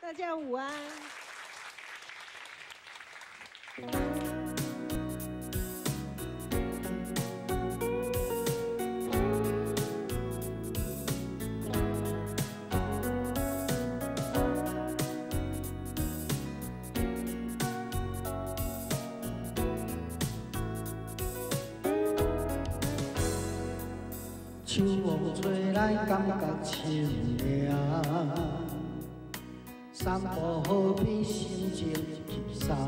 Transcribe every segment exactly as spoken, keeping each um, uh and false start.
大家午安。 秋风吹来，感觉清凉。散步河边，心情轻松。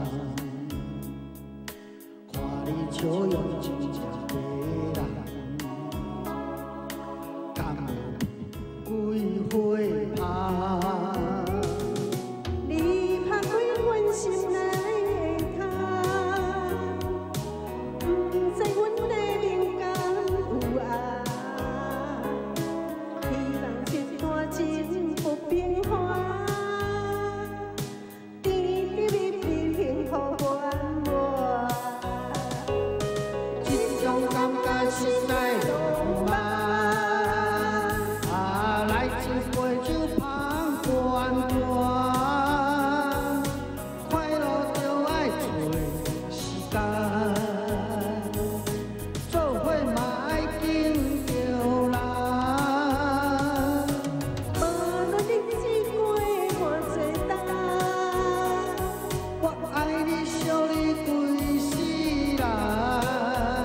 看你笑容真正迷人，敢有几花香？ 你拍开阮心内的窗，不知阮的面敢有爱。希望这段情不变化。 心内浪漫，啊，来一杯酒香断断，快乐就爱找时间，做伙嘛爱紧着人。 无论日子过偌多担， 我爱你惜你规世人。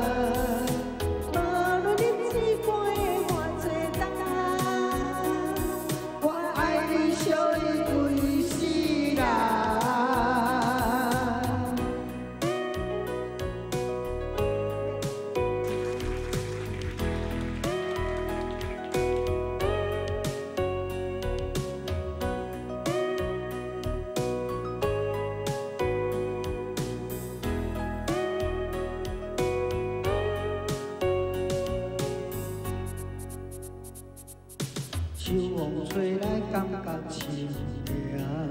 秋风吹来，感觉清凉。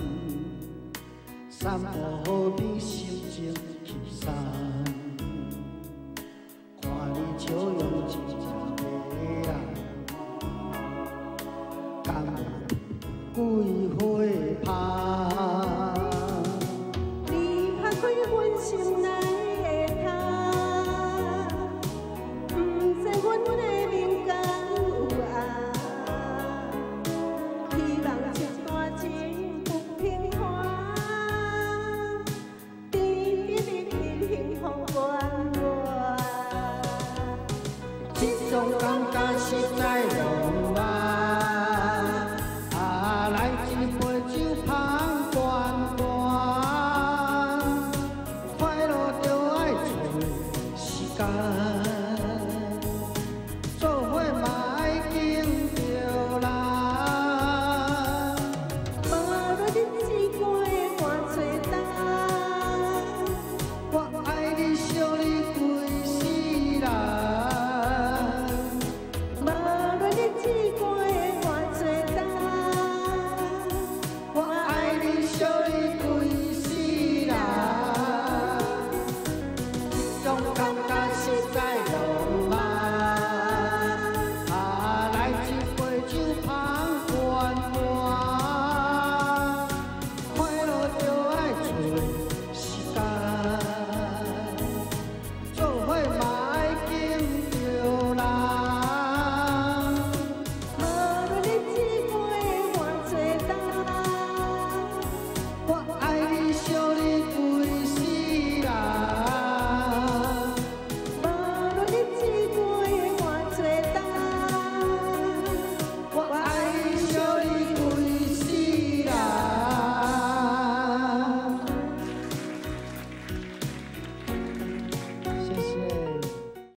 散步河边，心情轻松。看你笑容真正迷人，敢有几花香？ 你拍开阮心内。